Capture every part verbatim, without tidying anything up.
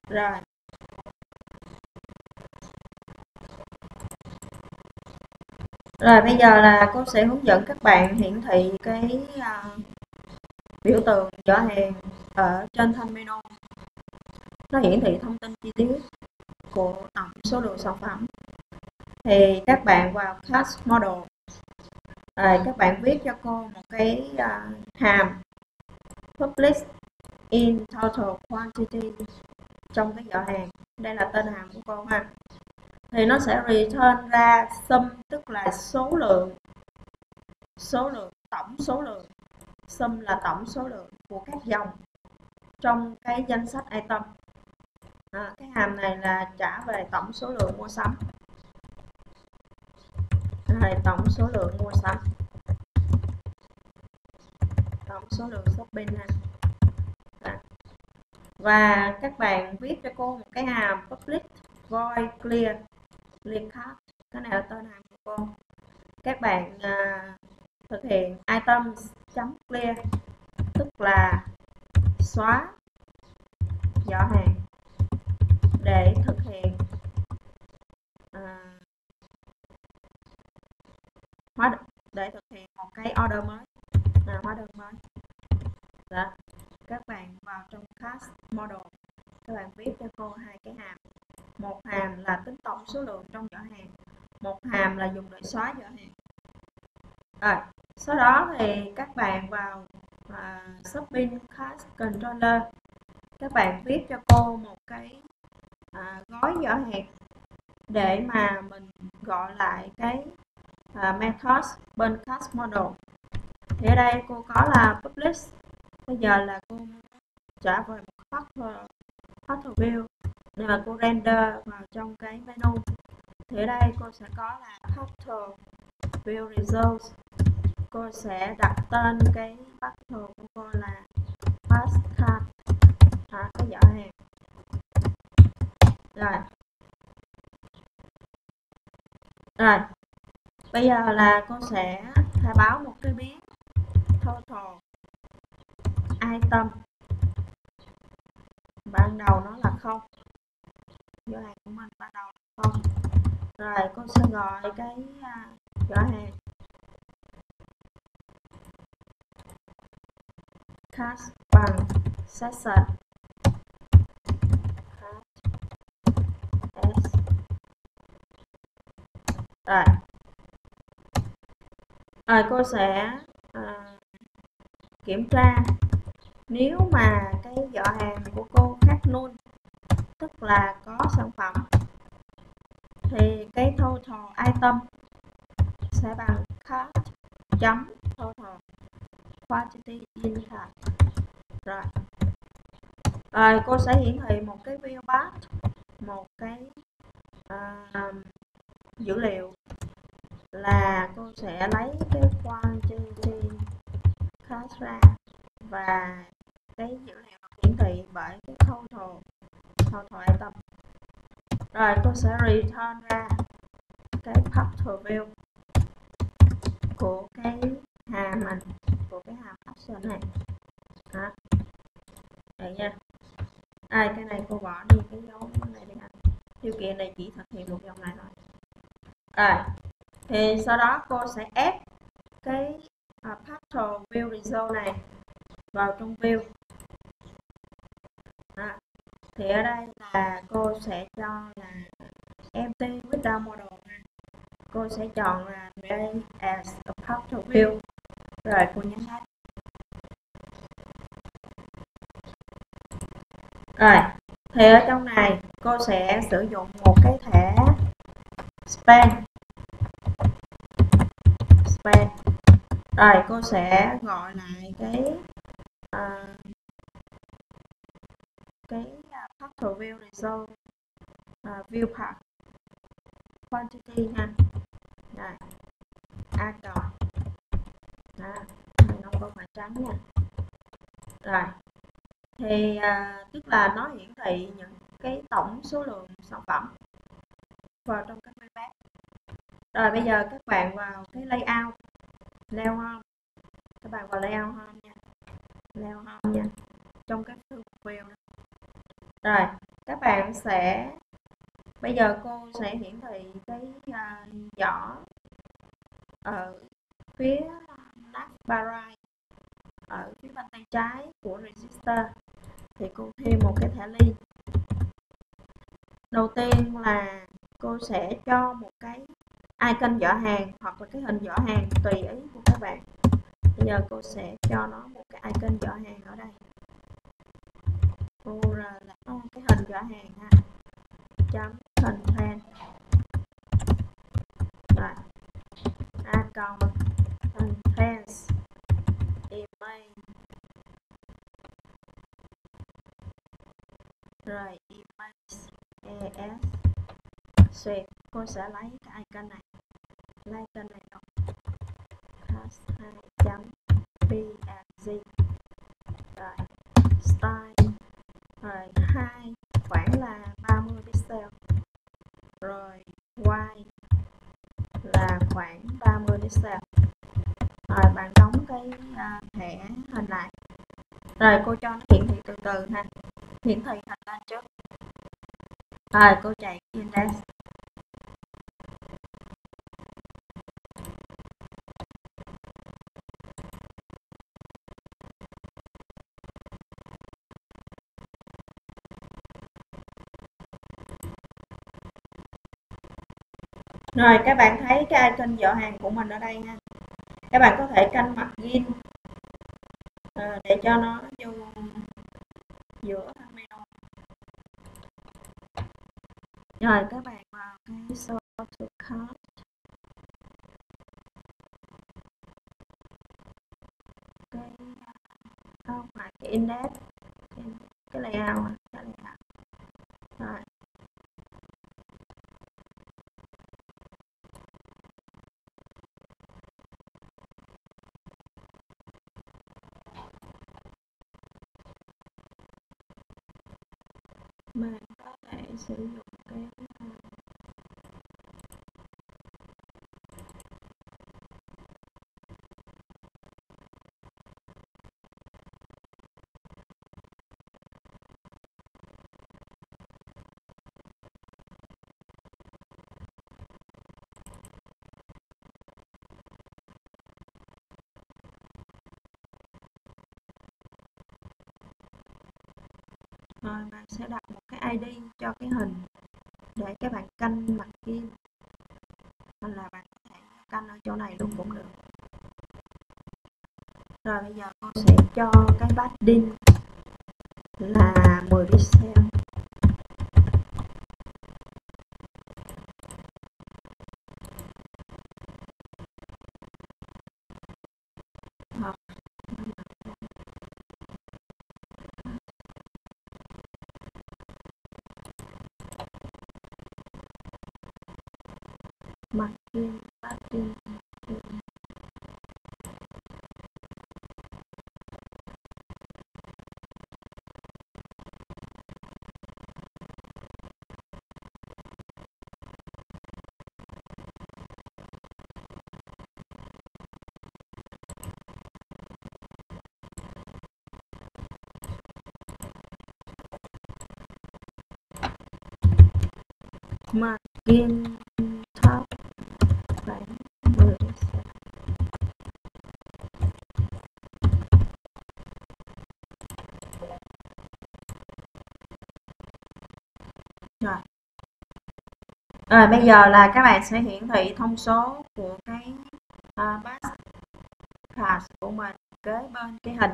Rồi. Rồi bây giờ là cô sẽ hướng dẫn các bạn hiển thị cái uh, biểu tượng giỏ hàng ở trên thanh menu. Nó hiển thị thông tin chi tiết của tổng số lượng sản phẩm. Thì các bạn vào Class Model. Rồi các bạn viết cho cô một cái uh, hàm Publish in Total Quantity trong cái giỏ hàng. Đây là tên hàm của cô ha. Thì nó sẽ return ra sum, tức là số lượng số lượng tổng số lượng, sum là tổng số lượng của các dòng trong cái danh sách item. À, cái hàm này là trả về tổng số lượng mua sắm. Này, tổng số lượng mua sắm, tổng số lượng shopping ha. À. Và các bạn viết cho cô một cái hàm public void clear clear card. Cái này là tên hàm của cô. Các bạn à, thực hiện items chấm clear, tức là xóa giỏ hàng để thực hiện à, hóa để thực hiện một cái order mới, à, hóa đơn mới. Đó. Các bạn vào trong class model, các bạn viết cho cô hai cái hàm. Một hàm là tính tổng số lượng trong giỏ hàng, một hàm là dùng để xóa giỏ hàng. Rồi, sau đó thì các bạn vào uh, shopping cart controller, các bạn viết cho cô một cái uh, gói giỏ hàng để mà mình gọi lại cái uh, method bên class model. Thì ở đây cô có là publish, bây giờ là cô trả về một factor, factor view để mà cô render vào trong cái menu. Thì ở đây cô sẽ có là factor view results. Cô sẽ đặt tên cái factor của cô là passcard, à, cái giỏ hàng. Rồi. Rồi. Bây giờ là cô sẽ khai báo một cái biến total item. Ban đầu nó là không. Giỏ hàng của mình ban đầu là không. Rồi cô sẽ gọi cái uh, giỏ hàng cast bằng session cast s. Rồi. Rồi cô sẽ uh, kiểm tra nếu mà cái giỏ hàng của cô khác null, tức là có sản phẩm, thì cái total item sẽ bằng cart chấm total quantity in cart. Rồi. Rồi cô sẽ hiển thị một cái view path, một cái uh, dữ liệu là cô sẽ lấy cái quantity cart ra và cái dữ liệu hiển thị bởi cái total total item. Rồi cô sẽ return ra cái factor view của cái hàm mình, của cái hàm action này. Đó. Đấy nha. À, cái này cô bỏ đi cái dấu này đi anh. Điều kiện này chỉ thực hiện một dòng này thôi. Rồi. Thì sau đó cô sẽ ép cái uh, factor view result này vào trong view. Đó. Thì ở đây là cô sẽ cho là empty without model. Cô sẽ chọn là create as a factor view. Rồi cô nhấn hết. Rồi, thì ở trong này cô sẽ sử dụng một cái thẻ span. Span. Rồi cô sẽ gọi lại cái uh, cái factor view result uh, view path quantity ha. Rồi. A cộng. Đó, mình không có khoảng trắng nha. Rồi. Thì à, tức là nó hiển thị những cái tổng số lượng sản phẩm vào trong cái web. Rồi bây giờ các bạn vào cái layout, layout home, các bạn vào layout home nha, layout home nha, trong cái view đó. Rồi các bạn sẽ bây giờ cô sẽ hiển thị cái uh, giỏ ở phía navbar ở phía bên tay trái của register. Thì cô thêm một cái thẻ ly. Đầu tiên là cô sẽ cho một cái icon giỏ hàng hoặc là cái hình giỏ hàng tùy ý của các bạn. Bây giờ cô sẽ cho nó một cái icon giỏ hàng ở đây. Cô là cái hình giỏ hàng ha. Chấm content. Rồi. Account contents email. Rồi email es. Save. Cô sẽ lấy cái icon này. Lấy icon này đâu? Class hai chấm png. Rồi style. Rồi hai khoảng là ba mươi pixel. Rồi y là khoảng ba mươi pixel. Rồi bạn đóng cái uh, thẻ hình lại. Rồi cô cho nó hiển thị từ từ ha. Hiển thị hình lên trước. Rồi cô chạy index. Rồi các bạn thấy cái icon giỏ hàng của mình ở đây ha. Các bạn có thể canh mặt gin à, để cho nó vô giữa menu. Rồi các bạn vào cái sort to cart. Cái không phải cái index, cái layout, cái layout. Rồi. Mình có thể sử dụng cái rồi bạn sẽ đặt một cái i đê cho cái hình để các bạn canh mặt gin, hoặc là bạn có thể canh ở chỗ này luôn cũng được. Rồi bây giờ con sẽ cho cái padding là mười pixel. Hoặc mặt gin padding margin top khoảng mười pixel. Rồi. Rồi bây giờ là các bạn sẽ hiển thị thông số của cái uh, pass của mình kế bên cái hình.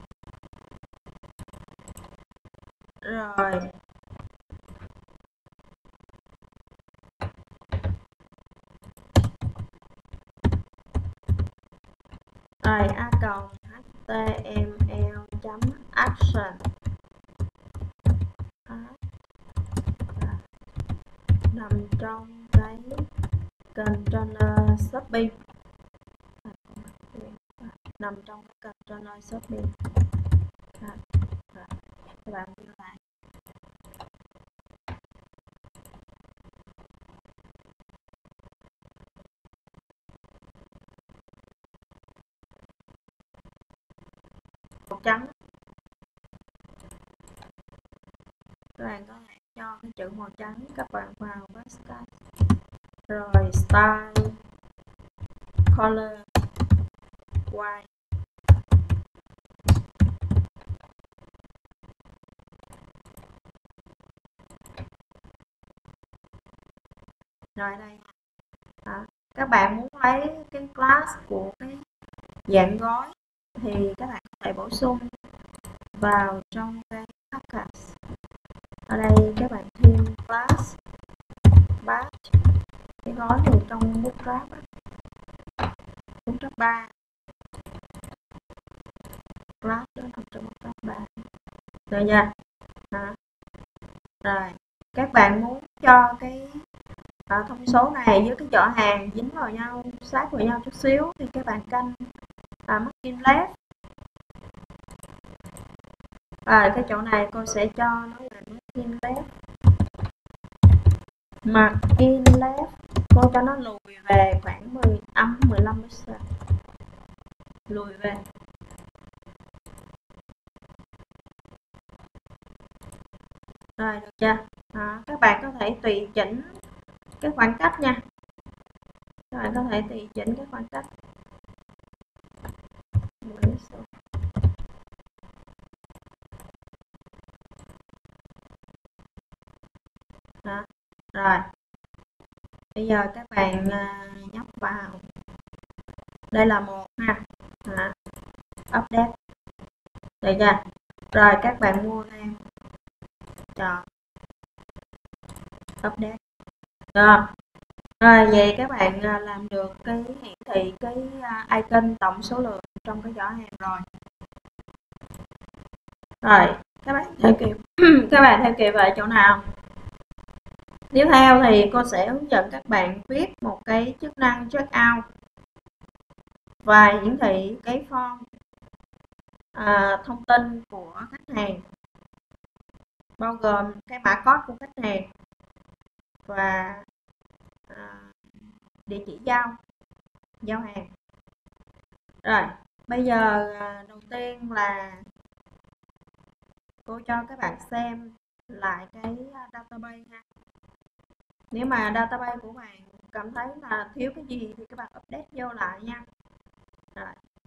Rồi rồi a cộng html chấm action nằm trong cái container shopping, nằm trong cái container shopping. À, rồi. Các bạn ghi lại. Màu trắng. Các bạn có thể cho cái chữ màu trắng, các bạn vào Backscatter rồi Style Color White. Rồi đây à, các bạn muốn lấy cái class của cái dạng gói thì các bạn có thể bổ sung vào trong cái package. Ở đây các bạn thêm class batch, cái gói này trong Bootstrap Bootstrap ba, class đó nằm trong Bootstrap ba rồi nha. À, rồi các bạn muốn cho cái à, thông số này với cái giỏ hàng dính vào nhau, sát vào nhau chút xíu thì các bạn canh à, margin left. Rồi cái chỗ này cô sẽ cho nó là margin left, margin left cô cho nó lùi về khoảng mười âm mười lăm percent, lùi về. Rồi được chưa? À, các bạn có thể tùy chỉnh cái khoảng cách nha. Các bạn có thể tùy chỉnh cái khoảng cách. Đó. Rồi bây giờ các bạn uh, nhấp vào, đây là một ha, à, update được chưa? Rồi các bạn mua thêm, chọn update rồi. Rồi vậy các bạn uh, làm được cái hiển thị cái uh, icon tổng số lượng trong cái giỏ hàng rồi. Rồi các bạn theo kịp các bạn theo kịp ở chỗ nào? Tiếp theo thì cô sẽ hướng dẫn các bạn viết một cái chức năng checkout và hiển thị cái form à, thông tin của khách hàng, bao gồm cái mã code của khách hàng và à, địa chỉ giao giao hàng. Rồi bây giờ à, đầu tiên là cô cho các bạn xem lại cái database ha. Nếu mà database của bạn cảm thấy là thiếu cái gì thì các bạn update vô lại nha. Rồi.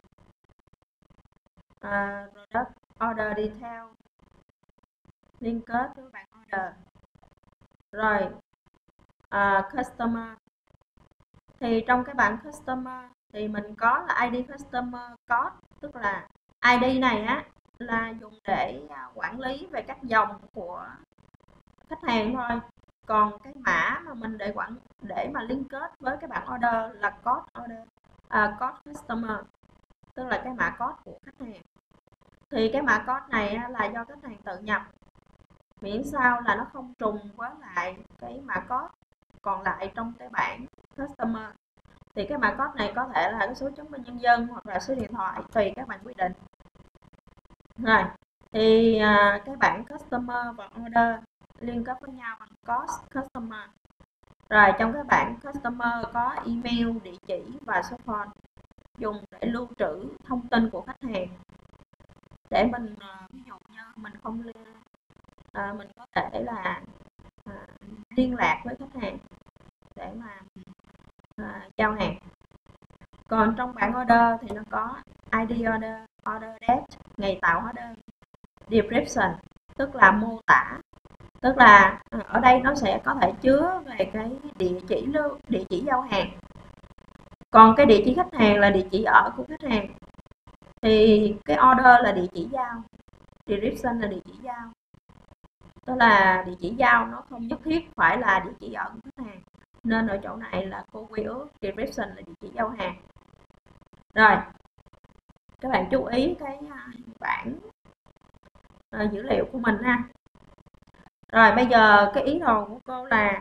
À, product order detail, liên kết với bạn order. Rồi à, customer thì trong cái bảng customer thì mình có là i đê customer code, tức là i đê này á là dùng để quản lý về các dòng của khách hàng thôi, còn cái mã mà mình để quản để mà liên kết với cái bảng order là code order à, code customer, tức là cái mã code của khách hàng. Thì cái mã code này là do khách hàng tự nhập, miễn sao là nó không trùng với lại cái mã code còn lại trong cái bảng customer. Thì cái mã code này có thể là cái số chứng minh nhân dân hoặc là số điện thoại, tùy các bạn quyết định. Rồi thì à, cái bảng customer và order liên kết với nhau bằng cost customer. Rồi trong cái bảng customer có email, địa chỉ và số phone, dùng để lưu trữ thông tin của khách hàng, để mình ví dụ như mình không à, mình có thể là à, liên lạc với khách hàng để mà à, giao hàng. Còn trong bảng order thì nó có i đê order, order date, ngày tạo order, description tức là mô tả, tức là ở đây nó sẽ có thể chứa về cái địa chỉ lưu địa chỉ giao hàng. Còn cái địa chỉ khách hàng là địa chỉ ở của khách hàng, thì cái order là địa chỉ giao, description là địa chỉ giao, tức là địa chỉ giao nó không nhất thiết phải là địa chỉ ở của khách hàng, nên ở chỗ này là cô quy ước description là địa chỉ giao hàng. Rồi các bạn chú ý cái bảng uh, dữ liệu của mình ha. Rồi bây giờ cái ý đồ của cô là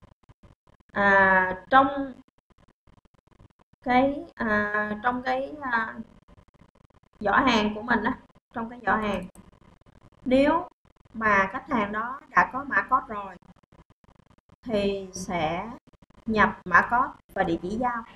à, trong cái à, trong cái à, giỏ hàng của mình á, trong cái giỏ hàng, nếu mà khách hàng đó đã có mã code rồi thì sẽ nhập mã code và địa chỉ giao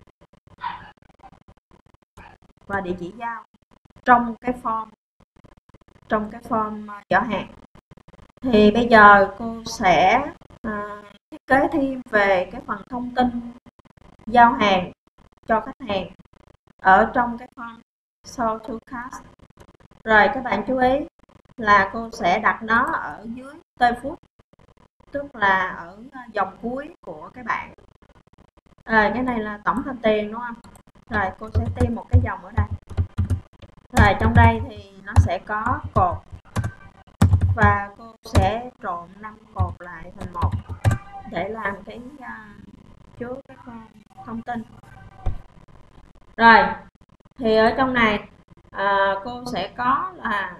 và địa chỉ giao trong cái form trong cái form giỏ hàng. Thì bây giờ cô sẽ à, thiết kế thêm về cái phần thông tin giao hàng cho khách hàng ở trong cái form show to cart. Rồi các bạn chú ý là cô sẽ đặt nó ở dưới tê phút, tức là ở dòng cuối của cái bảng. Rồi cái này là tổng thanh tiền đúng không? Rồi cô sẽ thêm một cái dòng ở đây. Rồi trong đây thì nó sẽ có cột và cô sẽ trộn năm cột lại thành một để làm cái uh, chứa cái thông tin. Rồi thì ở trong này à, cô sẽ có là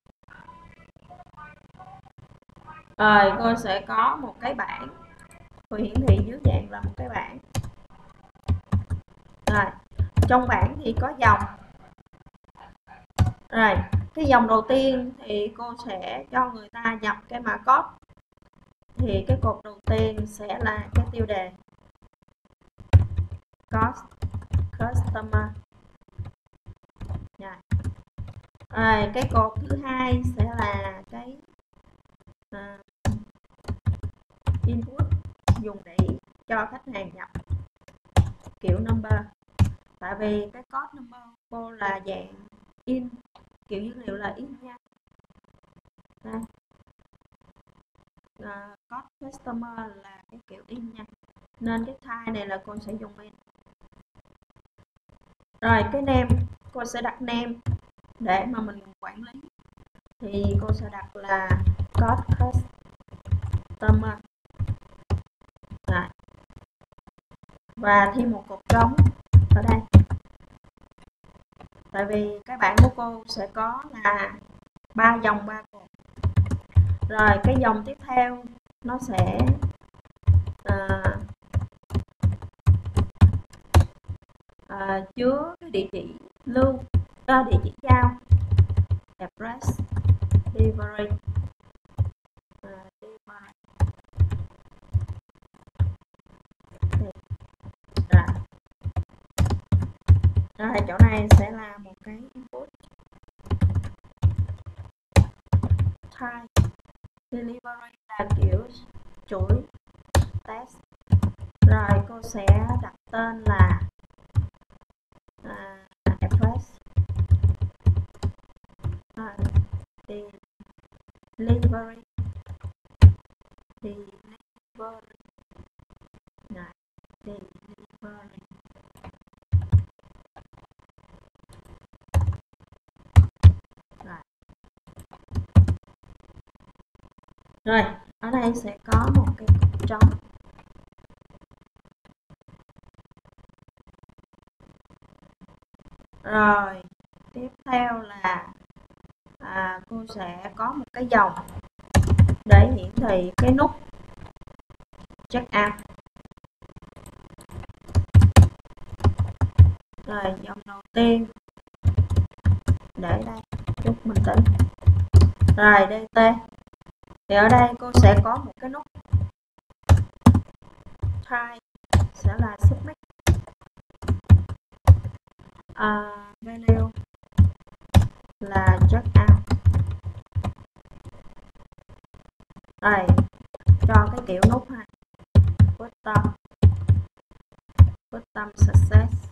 rồi cô sẽ có một cái bảng, cô hiển thị dưới dạng là một cái bảng. Rồi trong bảng thì có dòng. Rồi cái dòng đầu tiên thì cô sẽ cho người ta nhập cái mã code, thì cái cột đầu tiên sẽ là cái tiêu đề cost customer. Rồi cái cột thứ hai sẽ là cái uh, input dùng để cho khách hàng nhập kiểu number, tại vì cái code number cô là dạng in, kiểu dữ liệu là in nha. Đây. Uh, code customer là cái kiểu in nha, nên cái type này là cô sẽ dùng in. Rồi cái name cô sẽ đặt name để mà mình quản lý, thì cô sẽ đặt là code customer. Rồi. Và thêm một cột trống ở đây, tại vì cái bảng của cô sẽ có là ba dòng ba cột. Rồi cái dòng tiếp theo nó sẽ à, à, chứa cái địa chỉ lưu, à, địa chỉ giao, address, delivery, à, delivery. Rồi. Rồi chỗ này sẽ là một cái input type, delivery là kiểu chuỗi test. Rồi cô sẽ đặt tên là à, address, à, delivery, delivery, này, delivery. Rồi. Rồi ở đây sẽ có một cái cột trống. Rồi tiếp theo là à, cô sẽ có một cái dòng để hiển thị cái nút check out. Rồi dòng đầu tiên để đây, chút bình tĩnh. Rồi đê tê thì ở đây cô sẽ có một cái nút type sẽ là submit, à, value là check out. Đây cho cái kiểu nút này custom custom success.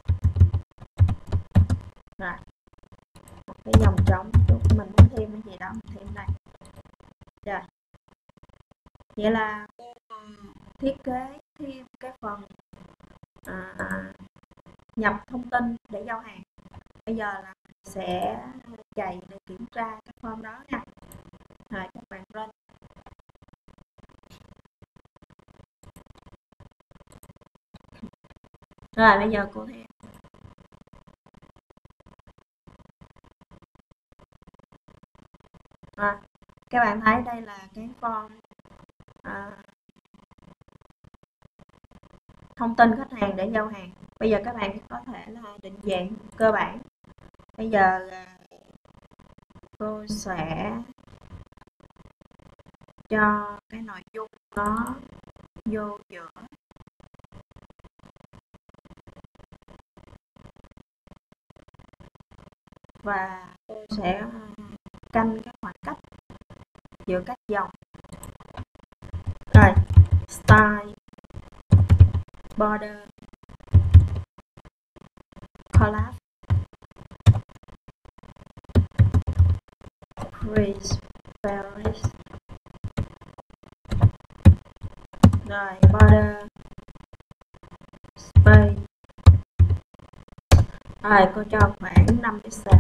Rồi một cái dòng trống, chút mình muốn thêm cái gì đó mình thêm đây. Rồi vậy là cô thiết kế thêm cái phần à, nhập thông tin để giao hàng. Bây giờ là mình sẽ chạy để kiểm tra cái form đó nha. Rồi các bạn run. Rồi bây giờ cô thêm. À, các bạn thấy đây là cái form à, thông tin khách hàng để giao hàng. Bây giờ các bạn có thể là định dạng cơ bản. Bây giờ cô sẽ cho cái nội dung nó vô giữa. Và cô sẽ canh cái khoảng cách giữa các dòng. Rồi, style, border, collab, crease, various. Rồi, border, space. Rồi, cô cho khoảng năm pixel.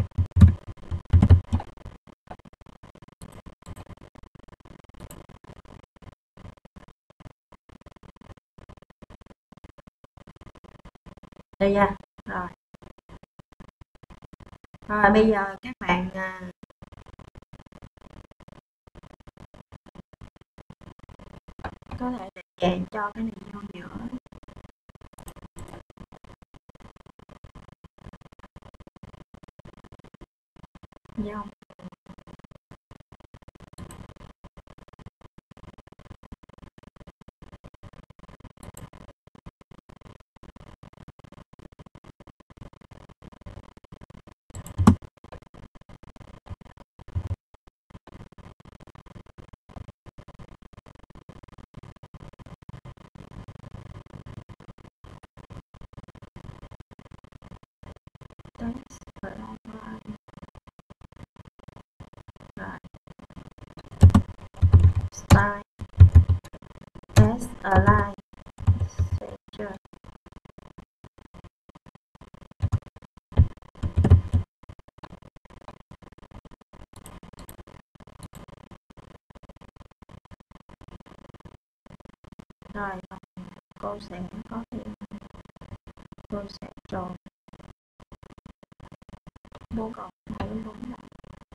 Đây nha. Rồi. Rồi, bây giờ các bạn à, có thể định dạng cho cái này vô giữa. Dòng. Text, align. Rồi. Style, text, align, center. Rồi, cô sẽ có thêm, cô sẽ trộn bốn cộng hai đến bốn lại.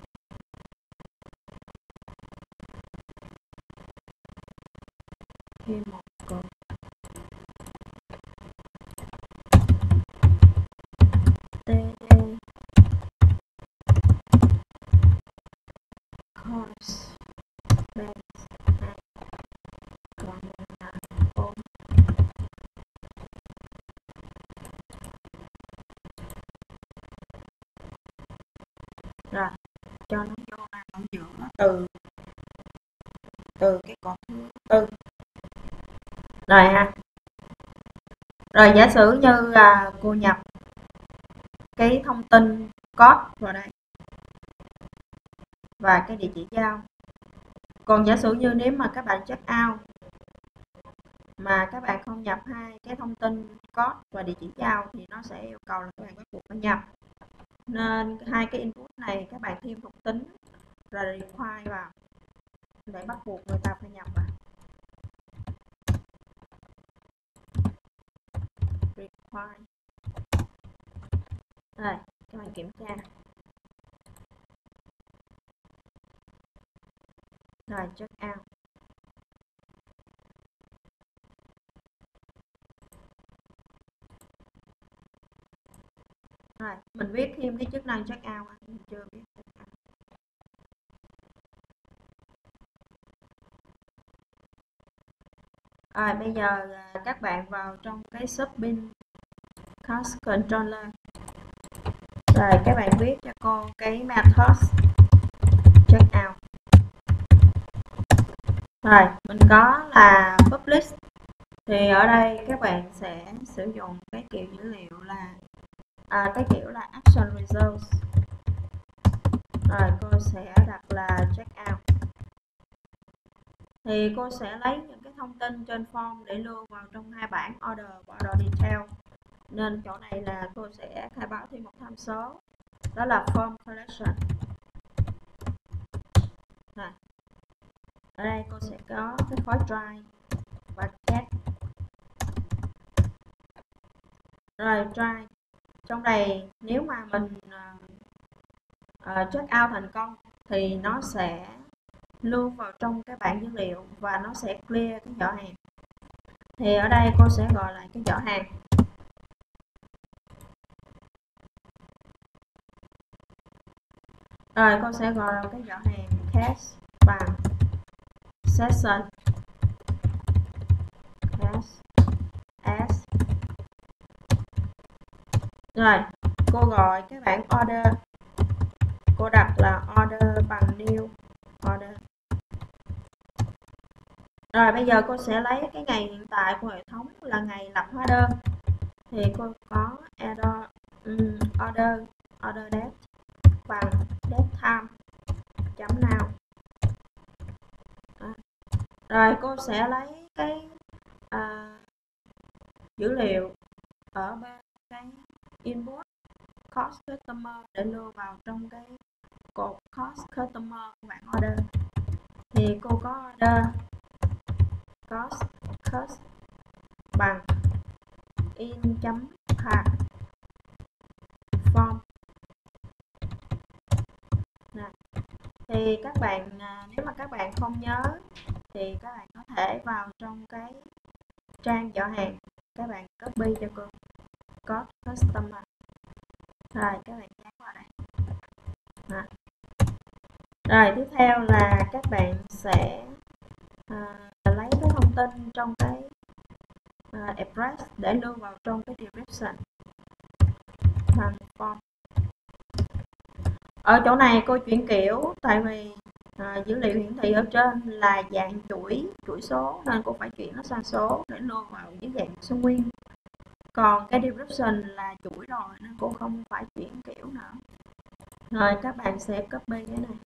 Thêm một cột. tê đê course base hai còn là bốn. Rồi, cho nó vô ra ở giữa từ từ cái cột thứ tư. Rồi ha. Rồi giả sử như là cô nhập cái thông tin code vào đây và cái địa chỉ giao. Còn giả sử như nếu mà các bạn check out mà các bạn không nhập hai cái thông tin code và địa chỉ giao thì nó sẽ yêu cầu là các bạn bắt buộc phải nhập. Nên hai cái input này các bạn thêm thuộc tính rồi require vào để bắt buộc người ta phải nhập vào. Require. Rồi, các bạn kiểm tra. Rồi, check out. Rồi, mình viết thêm cái chức năng check out, mình chưa viết check out. Rồi, bây giờ các bạn vào trong cái shopping cost controller. Rồi, các bạn viết cho cô cái method check out. Rồi, mình có là publish. Thì ở đây các bạn sẽ sử dụng cái kiểu dữ liệu là à, cái kiểu là action results. Rồi cô sẽ đặt là check out. Thì cô sẽ lấy những cái thông tin trên form để lưu vào trong hai bảng order và order detail. Nên chỗ này là cô sẽ khai báo thêm một tham số, đó là form collection. Rồi. Ở đây cô sẽ có cái khối try và check. Rồi try. Trong này nếu mà mình uh, check out thành công thì nó sẽ lưu vào trong cái bảng dữ liệu và nó sẽ clear cái giỏ hàng. Thì ở đây cô sẽ gọi lại cái giỏ hàng. Rồi cô sẽ gọi là cái giỏ hàng cache bằng session cache as. Rồi cô gọi cái bảng order, cô đặt là order bằng new order. Rồi bây giờ cô sẽ lấy cái ngày hiện tại của hệ thống là ngày lập hóa đơn. Thì cô có order, um, order, order date bằng date time chấm now. Đó. Rồi cô sẽ lấy cái à, dữ liệu ở bên cái input cost customer để lưu vào trong cái cột cost customer của bạn order. Thì cô có order cost cost bằng in chấm path form. Nè. Thì các bạn nếu mà các bạn không nhớ thì các bạn có thể vào trong cái trang giỏ hàng, các bạn copy cho cô cost customer, rồi các bạn dán vào đây. Đó. Rồi tiếp theo là các bạn sẽ à, lấy cái thông tin trong cái à, address để lưu vào trong cái description transform. Ở chỗ này cô chuyển kiểu tại vì à, dữ liệu hiển thị ở trên là dạng chuỗi chuỗi số nên cô phải chuyển nó sang số để lưu vào dưới dạng số nguyên. Còn cái description là chuỗi rồi nên cô không phải chuyển kiểu nữa. Rồi các bạn sẽ copy cái này.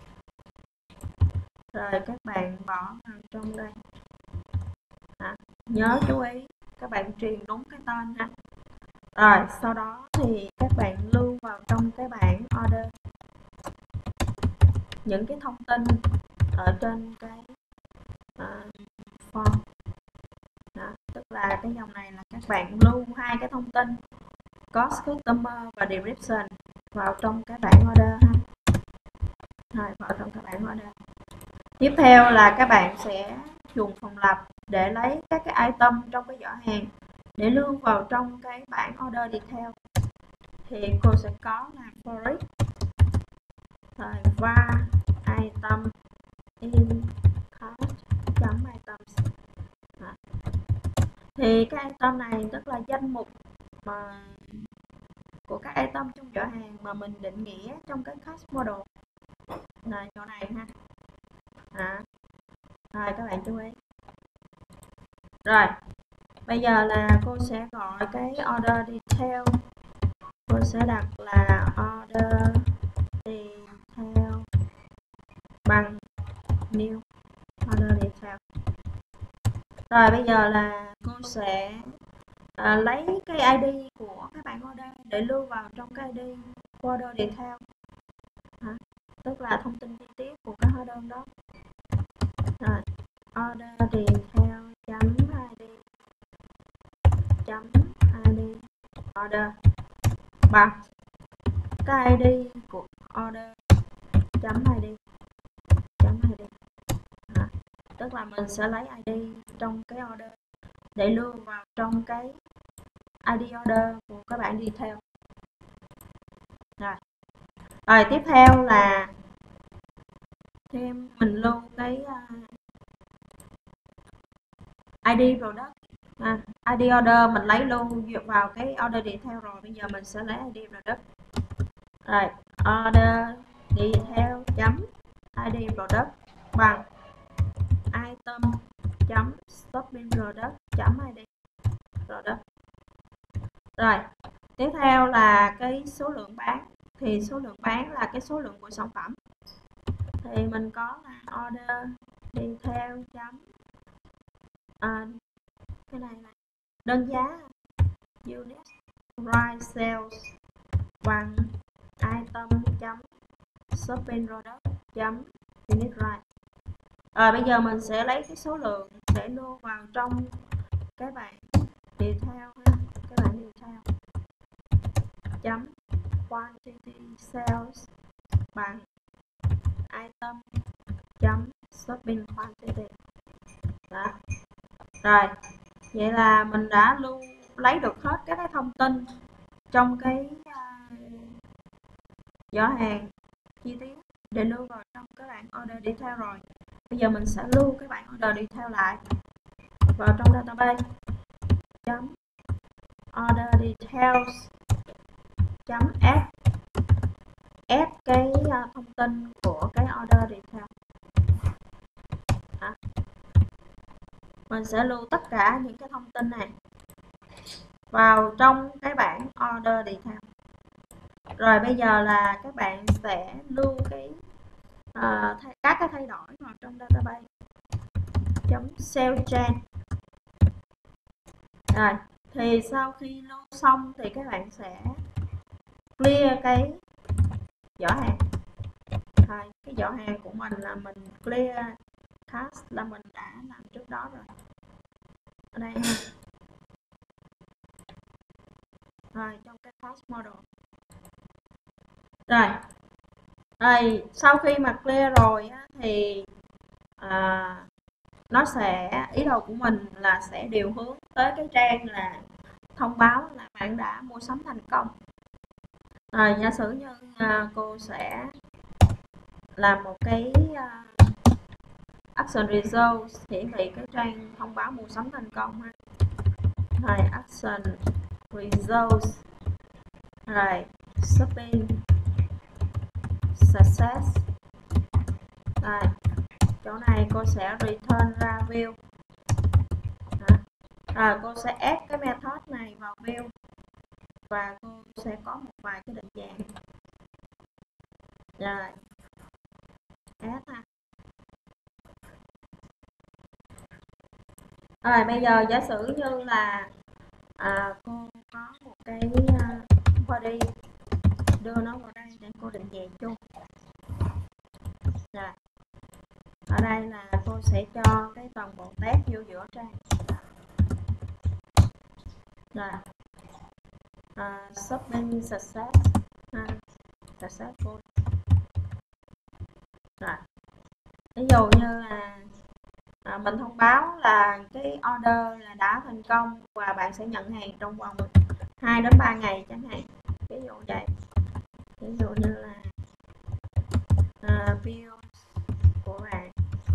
Rồi các bạn bỏ vào trong đây. À, nhớ chú ý các bạn truyền đúng cái tên ha. Rồi sau đó thì các bạn lưu vào trong cái bảng order những cái thông tin ở trên cái uh, form. Đó, tức là cái dòng này là các bạn lưu hai cái thông tin cost customer và description vào trong cái bảng order ha. Rồi vào trong cái bảng order. Tiếp theo là các bạn sẽ dùng phòng lập để lấy các cái item trong cái giỏ hàng để lưu vào trong cái bảng order detail. Thì cô sẽ có là for each rồi var item in cost chấm items. Đó. Thì cái item này tức là danh mục mà của các item trong giỏ hàng mà mình định nghĩa trong cái cost model này chỗ này ha. Đó. Rồi các bạn chú ý. Rồi bây giờ là cô sẽ gọi cái order detail, cô sẽ đặt là order detail bằng new order detail. Rồi bây giờ là cô sẽ à, lấy cái i đê của các bạn order để lưu vào trong cái i đê order detail. À, tức là thông tin chi tiết của cái hóa đơn đó. Rồi order detail chấm id chấm id order bằng cái i đê của order chấm id chấm id. À, tức là mình sẽ lấy i đê trong cái order để lưu vào trong cái i đê order của các bạn detail. Rồi. Rồi tiếp theo là thêm mình lưu cái uh, i đê product. À, i đê order mình lấy luôn vào cái order detail rồi, bây giờ mình sẽ lấy i đê product. Rồi order detail chấm i đê product bằng item chấm shopping product chấm id product. Rồi tiếp theo là cái số lượng bán. Thì số lượng bán là cái số lượng của sản phẩm. Thì mình có là order detail chấm à, cái này này đơn giá unit price sales bằng item chấm shopping product chấm unit price. Rồi bây giờ mình sẽ lấy cái số lượng để lưu vào trong cái bảng detail ha, cái bảng detail chấm quantity sales bằng item chấm shopping quantity. Đó. Rồi vậy là mình đã lưu lấy được hết các cái thông tin trong cái uh, giỏ hàng chi tiết để lưu vào trong cái bảng order detail rồi. Bây giờ mình sẽ lưu cái bảng order detail lại vào trong database chấm order details chấm add add cái uh, thông tin của cái order detail. À. mình sẽ lưu tất cả những cái thông tin này vào trong cái bảng order detail. Rồi bây giờ là các bạn sẽ lưu cái uh, các cái thay đổi vào trong database chấm sale change. Rồi thì sau khi lưu xong thì các bạn sẽ clear cái giỏ hàng. Rồi, cái giỏ hàng của mình là mình clear task là mình đã làm trước đó rồi. Ở đây ha. Rồi trong cái task model. Rồi. Rồi sau khi mà clear rồi á, thì à, nó sẽ, ý đồ của mình là sẽ điều hướng tới cái trang là thông báo là bạn đã mua sắm thành công. Rồi giả sử như à, cô sẽ làm một cái à, action results hiển thị cái trang thông báo mua sắm thành công ha. Rồi action results, rồi shopping success. Rồi chỗ này cô sẽ return ra view. Đó. Rồi cô sẽ add cái method này vào view và cô sẽ có một vài cái định dạng. Rồi add ha. Rồi bây giờ giả sử như là à, cô có một cái uh, body, đưa nó vào đây để cô định dạng chung. Rồi ở đây là cô sẽ cho cái toàn bộ tag vô giữa trang. Rồi à, shopping success ha, successful. Rồi ví dụ như là à, mình thông báo là cái order là đã thành công và bạn sẽ nhận hàng trong vòng hai đến ba ngày chẳng hạn, ví dụ vậy. Ví dụ như là à, bill của bạn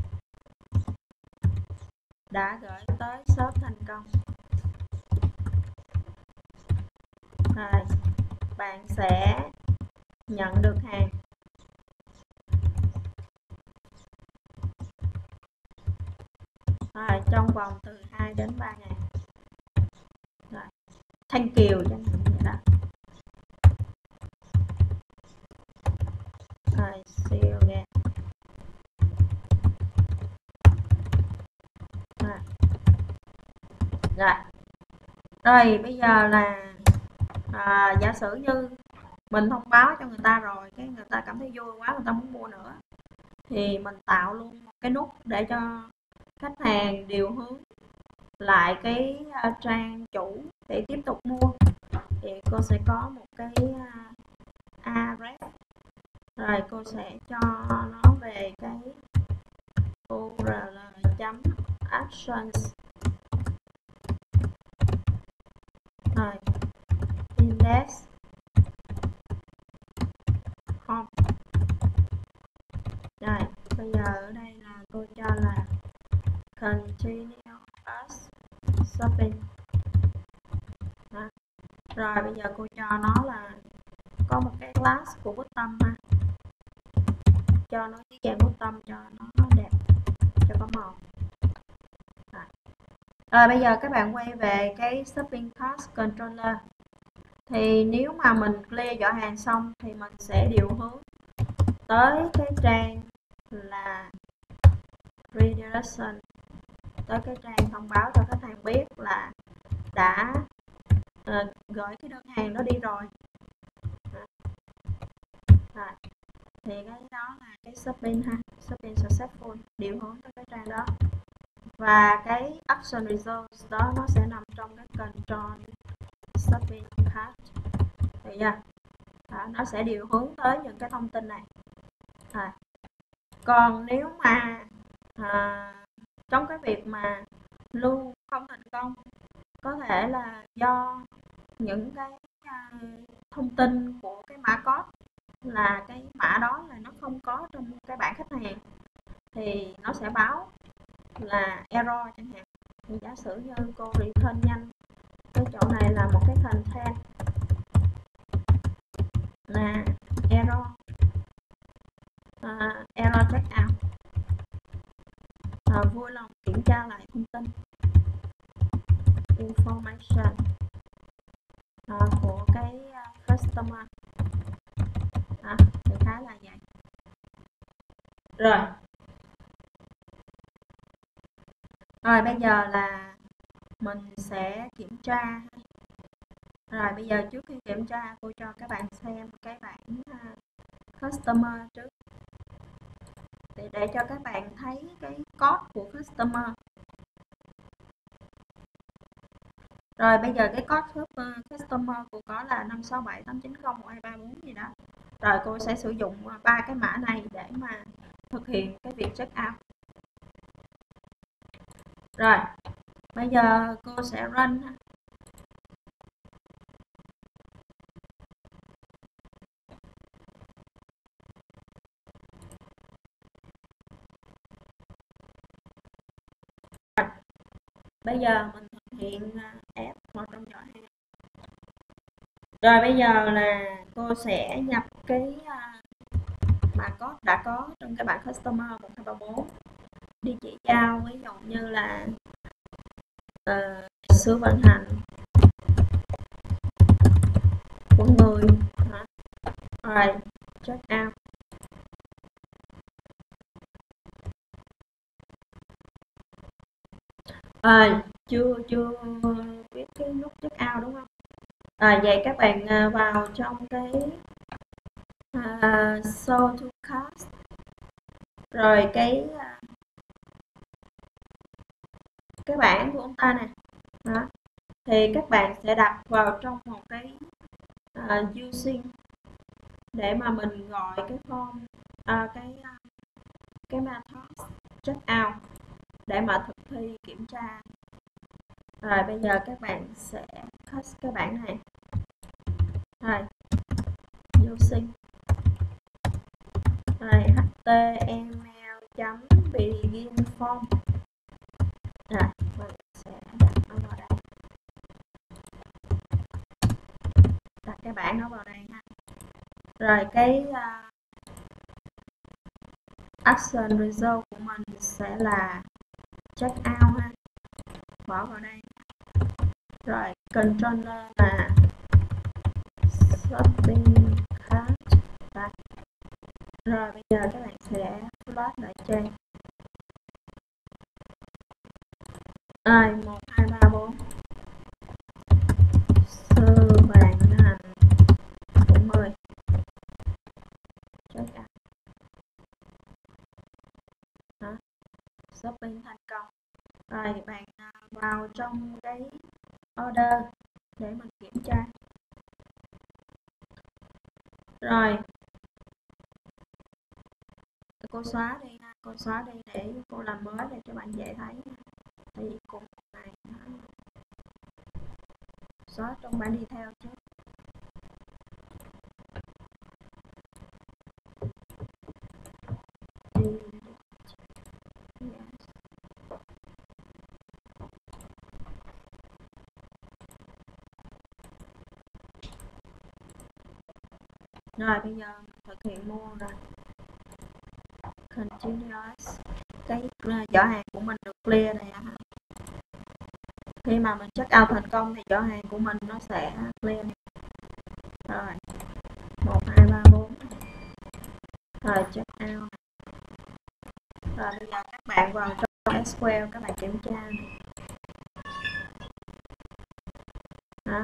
đã gửi tới shop thành công. Rồi bạn sẽ nhận được hàng rồi, trong vòng từ hai đến ba ngày. Rồi thank you chẳng hạn vậy đó. Rồi see you again. Rồi. Rồi. Rồi bây giờ là à, giả sử như mình thông báo cho người ta rồi, cái người ta cảm thấy vui quá, người ta muốn mua nữa, thì mình tạo luôn một cái nút để cho khách hàng điều hướng lại cái uh, trang chủ để tiếp tục mua. Thì cô sẽ có một cái uh, aref, rồi cô sẽ cho nó về cái url chấm actions, rồi index home. Rồi bây giờ ở đây là cô cho là continuous shopping. Đó. Rồi bây giờ cô cho nó là có một cái class của bottom ha, cho nó cái dạng bottom cho nó đẹp, cho có màu. Rồi. Rồi bây giờ các bạn quay về cái shopping cart controller. Thì nếu mà mình clear giỏ hàng xong thì mình sẽ điều hướng tới cái trang là redirection, tới cái trang thông báo cho khách hàng biết là đã uh, gửi cái đơn hàng đó đi rồi. Rồi. Thì cái đó là cái shopping ha, shopping successful, điều hướng tới cái trang đó. Và cái action results đó nó sẽ nằm trong cái control shopping cart. Được chưa? Đó, nó sẽ điều hướng tới những cái thông tin này. Rồi. Còn nếu mà à, trong cái việc mà lưu không thành công, có thể là do những cái à, thông tin của cái mã code, là cái mã đó là nó không có trong cái bảng khách hàng, thì nó sẽ báo là error chẳng hạn. Thì giả sử như cô return nhanh, cái chỗ này là một cái content là error uh, error checkout. à, vui lòng kiểm tra lại thông tin information à, của cái uh, customer à, thì khá là vậy. Rồi rồi bây giờ là mình sẽ kiểm tra. Rồi bây giờ trước khi kiểm tra, cô cho các bạn xem cái bảng uh, customer trước, để, để cho các bạn thấy cái code của customer. Rồi bây giờ cái code customer của có là năm sáu bảy tám chín không một hai ba bốn gì đó. Rồi cô sẽ sử dụng ba cái mã này để mà thực hiện cái việc check out. Rồi bây giờ cô sẽ run. Rồi, bây giờ mình thực hiện ép vào trong giỏ hàng. Rồi bây giờ là cô sẽ nhập cái mã code đã có trong cái bảng customer một hai ba bốn, địa chỉ giao ví dụ như là uh, số vận hành, quận mười, rồi check out. À, chưa chưa biết cái nút check out đúng không? À, vậy các bạn vào trong cái uh, show to cart, rồi cái cái bảng của ông ta này đó, thì các bạn sẽ đặt vào trong một cái uh, using để mà mình gọi cái form uh, cái cái method check out để mà thực thi kiểm tra. Rồi bây giờ các bạn sẽ cut cái bảng này. Rồi using rồi html chấm begin form. Rồi mình sẽ đặt nó vào đây, đặt cái bảng nó vào đây ha. Rồi cái uh, action result của mình sẽ là check out ha, bỏ vào đây. Rồi controller là shopping cart. Rồi. Rồi bây giờ các bạn sẽ load lại trang. Rồi một hai ba bốn, sơ vàng hành bốn mươi, check out. Đó, shopping thành công. Rồi bạn vào trong cái order để mình kiểm tra. Rồi cô xóa đi ha, cô xóa đi để cô làm mới để cho bạn dễ thấy. Thì cũng này xóa trong bảng đi theo chứ. Rồi bây giờ thực hiện mua rồi. Continuous. Cái giỏ hàng của mình được clear này. Khi mà mình check out thành công thì giỏ hàng của mình nó sẽ clear này. Rồi một hai ba bốn, rồi check out. Rồi bây giờ các bạn vào trong ét quy eo các bạn kiểm tra này. Đó.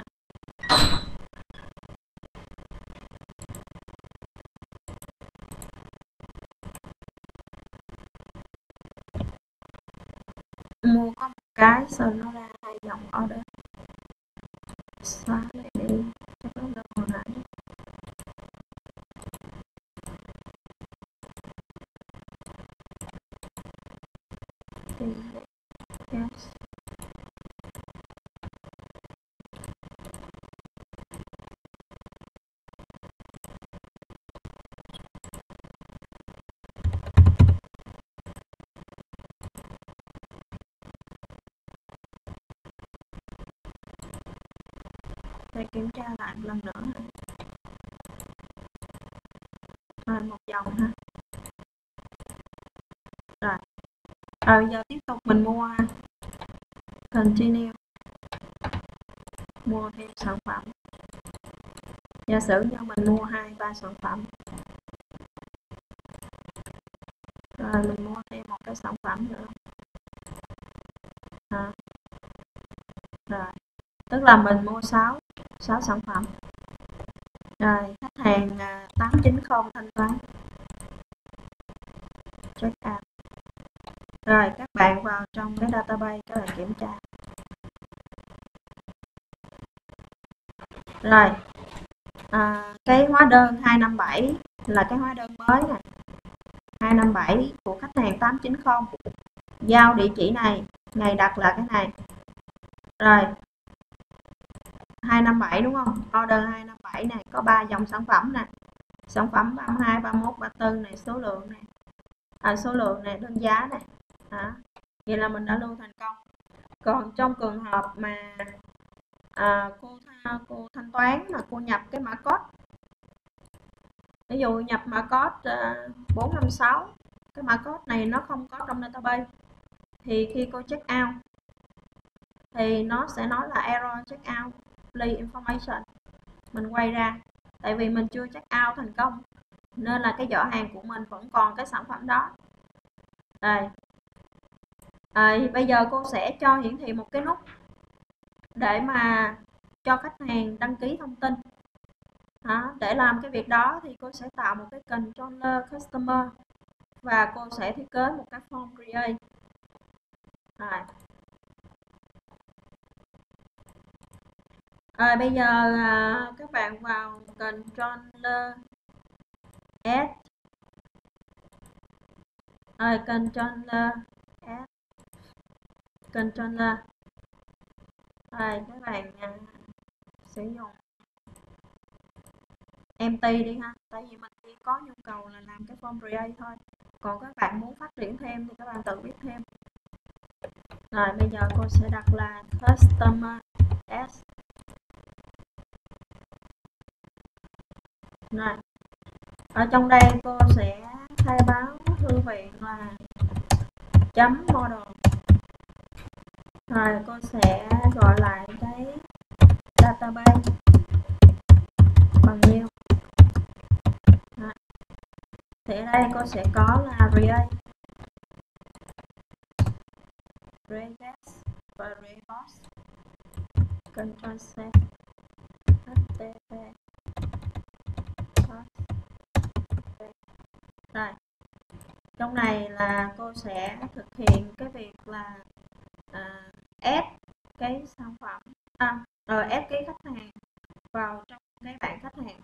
Mua có một cái sau nó ra hai dòng order. Xóa lại đi chắc nó đâu còn lại. Yes. Để kiểm tra lại một lần nữa. Rồi một dòng ha. Rồi Rồi bây giờ tiếp tục mình mua continue, mua thêm sản phẩm. Giả sử như mình mua hai ba sản phẩm, rồi mình mua thêm một cái sản phẩm nữa. À, rồi tức là mình mua sáu sáu sản phẩm. Rồi khách hàng tám chín không thanh toán, check out. Rồi các bạn vào trong cái database các bạn kiểm tra. Rồi à, cái hóa đơn hai năm bảy là cái hóa đơn mới này, hai năm bảy của khách hàng tám chín không, giao địa chỉ này, ngày đặt là cái này. Rồi hai năm bảy đúng không? Order hai năm bảy này có ba dòng sản phẩm nè. Sản phẩm ba mươi hai, ba mươi mốt, ba mươi tư này, số lượng này. À, số lượng này, đơn giá này. Đó. Vậy là mình đã lưu thành công. Còn trong trường hợp mà à, cô cô thanh toán mà cô nhập cái mã code, ví dụ nhập mã code uh, bốn năm sáu, cái mã code này nó không có trong database, thì khi cô check out thì nó sẽ nói là error check out please information. Mình quay ra, tại vì mình chưa check out thành công nên là cái giỏ hàng của mình vẫn còn cái sản phẩm đó. Đây à, bây giờ cô sẽ cho hiển thị một cái nút để mà cho khách hàng đăng ký thông tin. Đó, để làm cái việc đó thì cô sẽ tạo một cái controller customer và cô sẽ thiết kế một cái form create. Rồi. Rồi bây giờ à, các bạn vào controller add, rồi controller add, controller. Rồi các bạn à, sử dụng empty đi ha, tại vì mình chỉ có nhu cầu là làm cái form create thôi, còn các bạn muốn phát triển thêm thì các bạn tự viết thêm. Rồi bây giờ cô sẽ đặt là customer s. Rồi ở trong đây cô sẽ khai báo thư viện là chấm model. Rồi cô sẽ gọi lại cái database bằng nhiêu. Rồi. Thì ở đây cô sẽ có là create, regex và rebox, control C, htp. Rồi trong này là cô sẽ thực hiện cái việc là à, add cái sản phẩm à, rồi add cái khách hàng vào trong cái bảng khách hàng.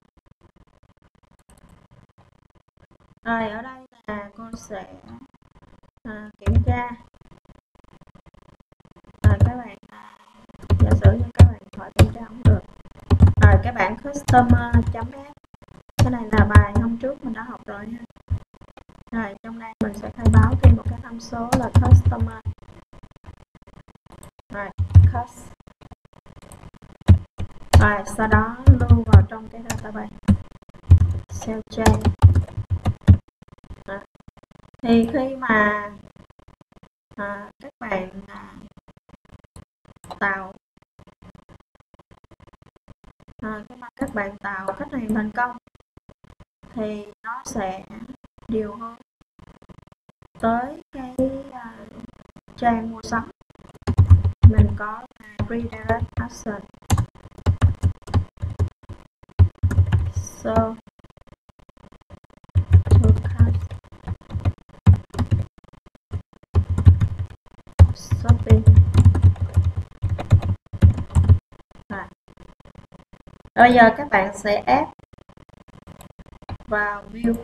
Rồi ở đây là cô sẽ à, kiểm tra. Rồi các bạn à, giả sử như các bạn thoại kiểm tra không được. Rồi các bạn customer.add, cái này là bài hôm trước mình đã học rồi nha. Rồi trong đây mình sẽ khai báo thêm một cái tham số là customer. Rồi cost. Rồi sau đó lưu vào trong cái database cell chain. Đó. Thì khi mà à, các bạn à, tạo à, khi mà các bạn tạo khách hàng thành công thì nó sẽ điều hướng tới cái à, trang mua sắm. Mình có là redirect action. So to cart shopping. Rồi. Bây giờ các bạn sẽ add vào view.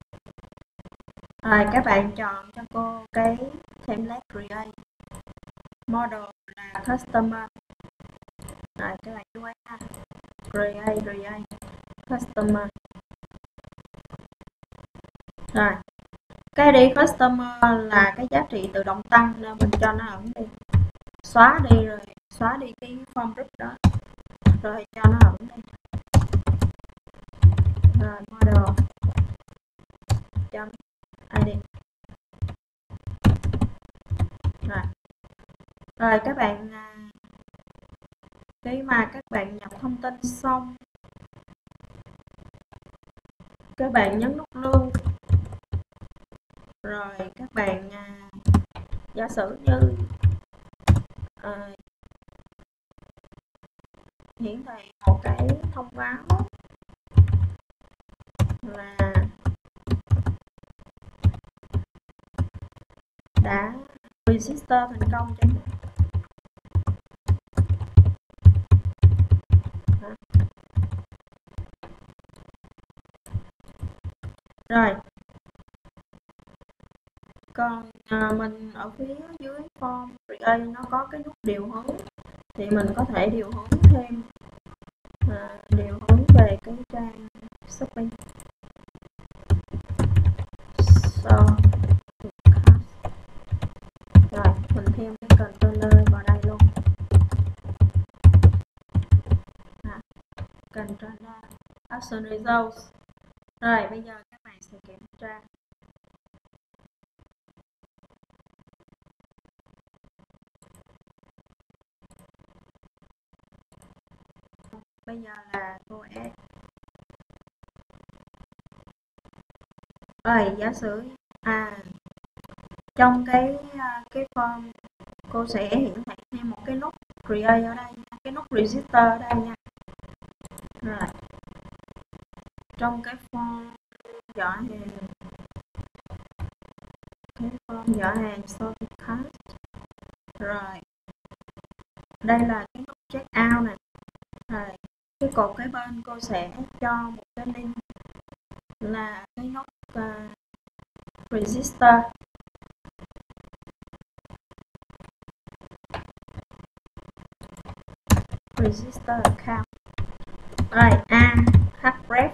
Rồi các bạn chọn cho cô cái template create, model là customer. Rồi các bạn chú ý ha, create create customer. Rồi cái đi customer là cái giá trị tự động tăng nên mình cho nó ẩn đi, xóa đi rồi xóa đi cái form group đó rồi cho nó ẩn đi. Rồi model chấm id. rồi rồi các bạn khi mà các bạn nhập thông tin xong, các bạn nhấn nút lưu, rồi các bạn à, giả sử như à, hiển thị một cái thông báo là đã register thành công cho mình. Rồi còn à, mình ở phía dưới form create nó có cái nút điều hướng, thì mình có thể điều hướng thêm à, điều hướng về cái trang shopping. So, rồi mình thêm cái controller vào đây luôn. À, controller action results. Rồi bây giờ các bạn sẽ kiểm tra. Bây giờ là cô S. Rồi giả sử à trong cái cái form cô sẽ hiển thị thêm một cái nút create ở đây, cái nút register ở đây nha. Rồi trong cái form giỏ hàng, cái form giỏ hàng sorted cart, rồi đây là cái nút check out này. Rồi cái cột cái bên cô sẽ cho một cái link là cái nút uh, register. Register account. Rồi a href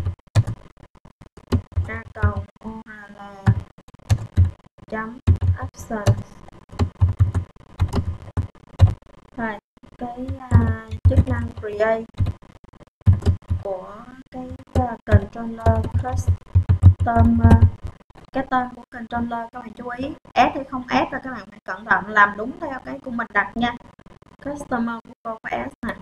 a cộng url chấm action. Rồi cái uh, chức năng create của cái uh, controller customer, cái tên của controller các bạn chú ý add hay không add là các bạn phải cẩn thận làm đúng theo cái của mình đặt nha. Customer của cô có add nè.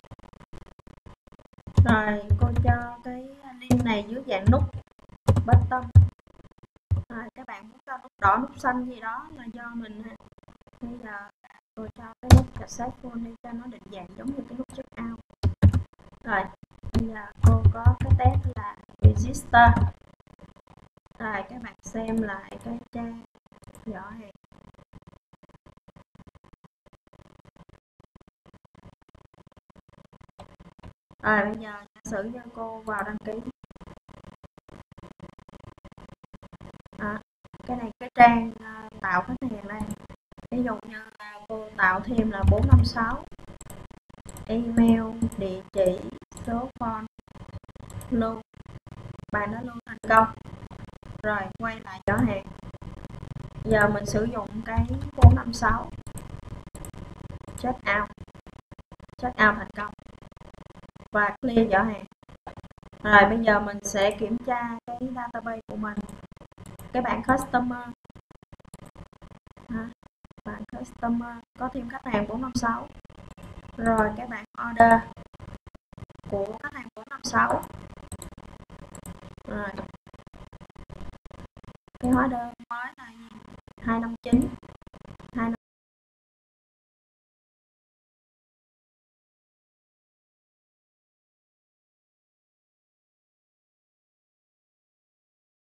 Rồi cô cho cái link này dưới dạng nút button. Rồi các bạn muốn cho nút đỏ nút xanh gì đó là do mình ha. Bây giờ cô cho cái nút successful đi cho nó định dạng giống như cái nút check out. Rồi bây giờ cô có cái test là register. Rồi các bạn xem lại cái trang giỏ hàng. Rồi bây giờ giả sử cho cô vào đăng ký. À, cái này cái trang uh, tạo khách hàng đây. Ví dụ như uh, cô tạo thêm là bốn năm sáu, email, địa chỉ, số phone, lưu, bài nó lưu thành công. Rồi quay lại giỏ hàng. Giờ mình sử dụng cái bốn năm sáu, check out, check out thành công và clear giỏ hàng. Rồi bây giờ mình sẽ kiểm tra cái database của mình. Cái bảng customer, bảng customer có thêm khách hàng bốn năm sáu. Rồi cái bảng order của khách hàng bốn năm sáu. Rồi cái hóa đơn mới là hai năm chín.